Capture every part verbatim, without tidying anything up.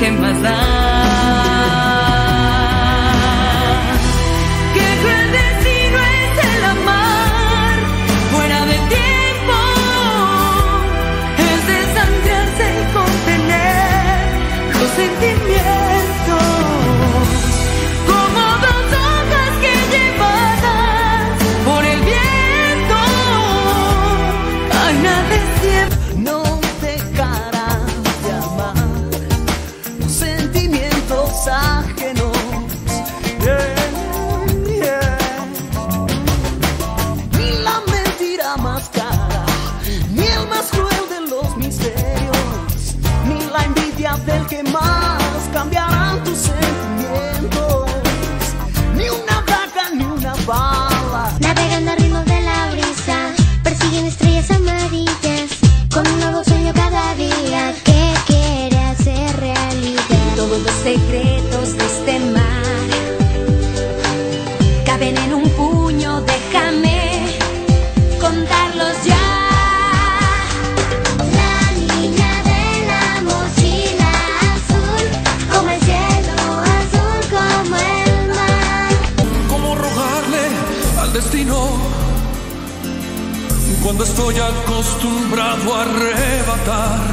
¿qué más da? Qué cruel destino es el amar fuera de tiempo, es desangrarse y contener los sentimientos, como dos hojas que llevadas por el viento. Ay, nada es tiempo. No dejarán de amar los sentimientos ajenos. Yeah, yeah. Ni la mentira más cara, ni el más cruel de los misterios, ni la envidia del que más cambiarán tus sentimientos, ni una daga ni una bala. Navegando al ritmo de la brisa, persiguen estrellas amarillas, con un nuevo sueño cada día que quiere hacer realidad. Todos los secretos de este mar caben en un puño, déjame contarlos ya. La niña de la mochila azul, como el cielo, azul como el mar. ¿Cómo rogarle al destino cuando estoy acostumbrado a arrebatar?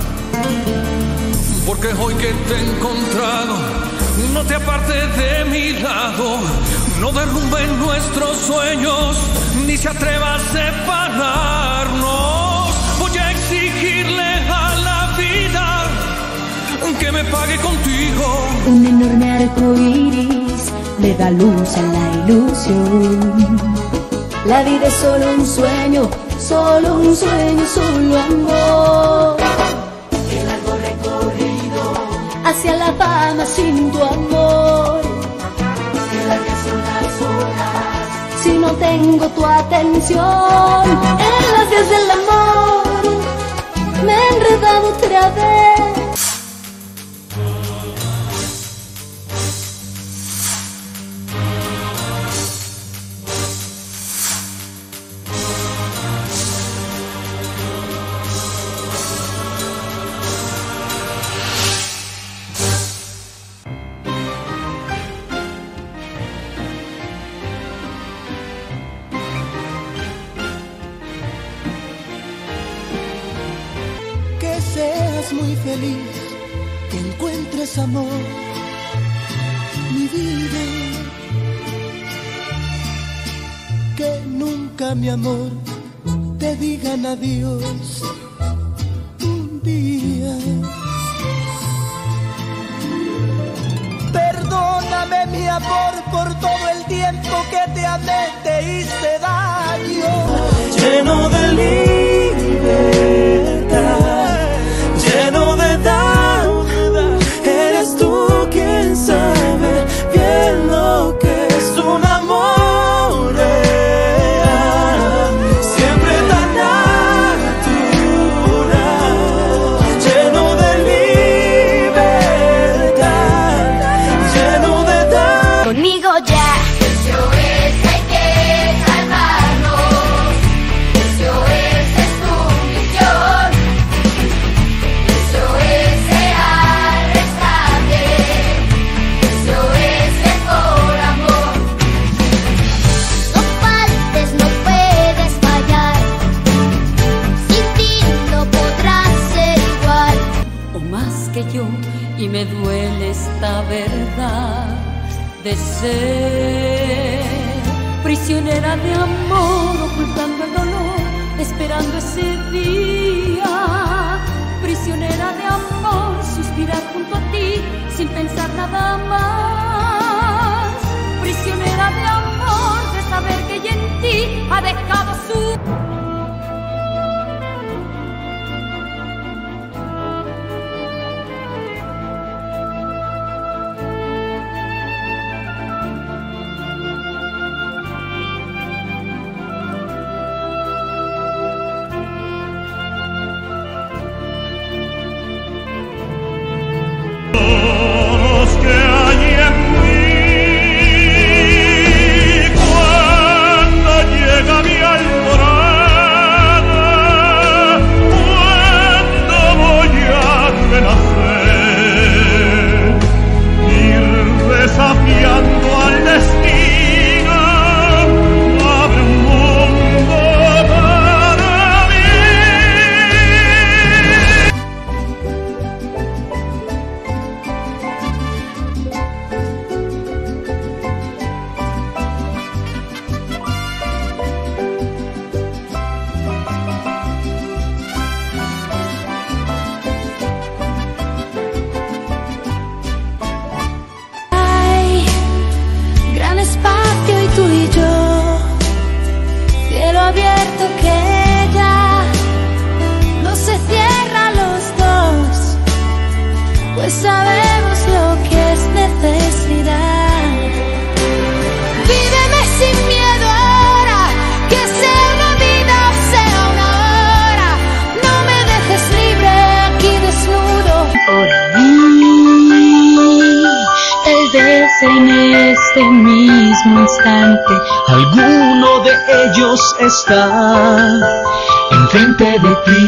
Porque hoy que te he encontrado, no te apartes de mi lado, no derrumben nuestros sueños, ni se atreva a separarnos. Voy a exigirle a la vida que me pague contigo. Un enorme arco iris le da luz a la ilusión. La vida es solo un sueño, solo un sueño, solo amor. El largo recorrido, Hacia la fama sin tu amor. que largas son las horas. Si no tengo tu atención, en las vías del amor me he enredado otra vez. Que seas muy feliz, que encuentres amor, mi vida. Que nunca, mi amor, te digan adiós un día. Perdóname, mi amor, por todo el tiempo que te amé, te hice daño. Lleno de libertad, lleno de edad, eres tú quien sabe bien lo que es un amor real, siempre tan natural, lleno de libertad, lleno de edad. Conmigo ya. Eso es, hay que calmarnos. Eso es, es tu misión. Eso es ser arrestable. Eso es ser por amor. No faltes, no puedes fallar. Sin ti no podrás ser igual. O más que yo, y me duele esta verdad de ser prisionera de amor, ocultando el dolor, esperando ese día. Prisionera de amor, suspirar junto a ti sin pensar nada más. Prisionera de amor, de saber que ella en ti ha dejado su... Cuando llega mi alborada abierto que ya no se cierra a los dos, pues sabemos lo que es necesidad. Víveme sin miedo ahora, que sea una vida o sea una hora. No me dejes libre aquí desnudo. Por mí, tal vez en este mismo instante alguno de ellos está enfrente de ti.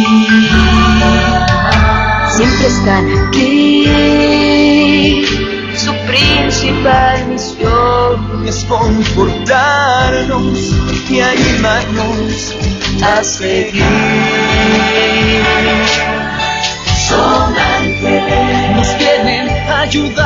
siempre están aquí. Su principal misión es confortarnos y animarnos a seguir. Son ángeles, nos quieren ayudar